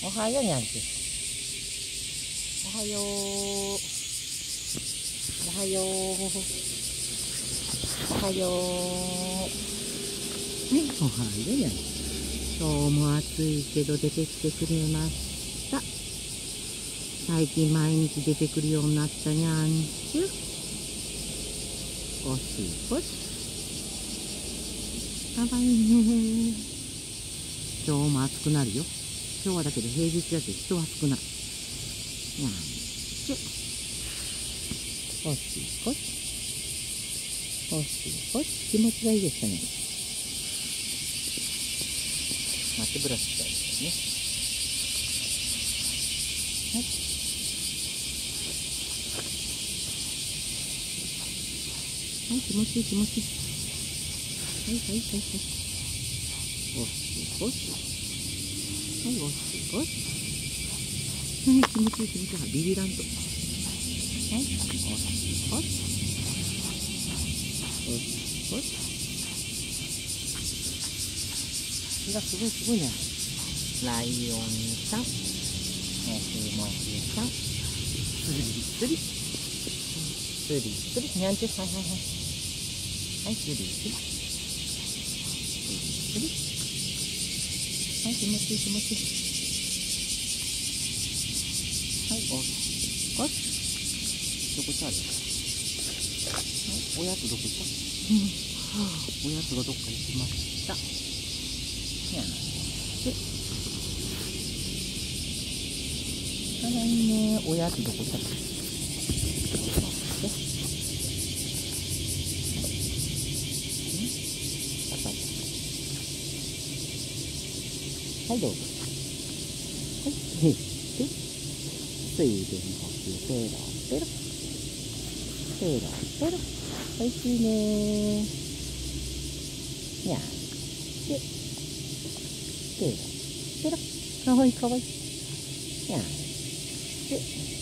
おはようにゃんち。おはよう。おはよう。おはよう。ね、おはようにゃん。今日も暑いけど出てきてくれました。最近毎日出てくるようになったにゃんちゅ。おしぼし。かわいいね。今日も暑くなるよ。今日はだけど平日だけ人は少ない。にゃんちゅ。おしぼし。おしぼし。気持ちがいいですかね。待って、ブラシしたいですね。はい。はい、気持ちいい気持ちいい。はいはいはいはい。おしぼし。はい、おしぼし。はい、気持ちいい気持ちいい。ビビらんと。はい、おしぼし。おしぼし。がすごいすごいね。ライオンさん。もふもふさん。スリスリ。スリスリ。にゃんちゅ。はいはいはい。はい、スリスリ。スリスリ。はい、気持ちいい気持ちいい。はい、おしぼし。どこ行ったあれ。はい、おやつどこ行った。おやつがどっか行きました。にゃんちゅ。かわいいね。おやつどこ行ったか。はい、どうぞ。はい、で、水分補給、ペロペロ。ペロペロ。おいしいね。にゃんちゅ。ペロペロ。かわいいかわいい。にゃんちゅ。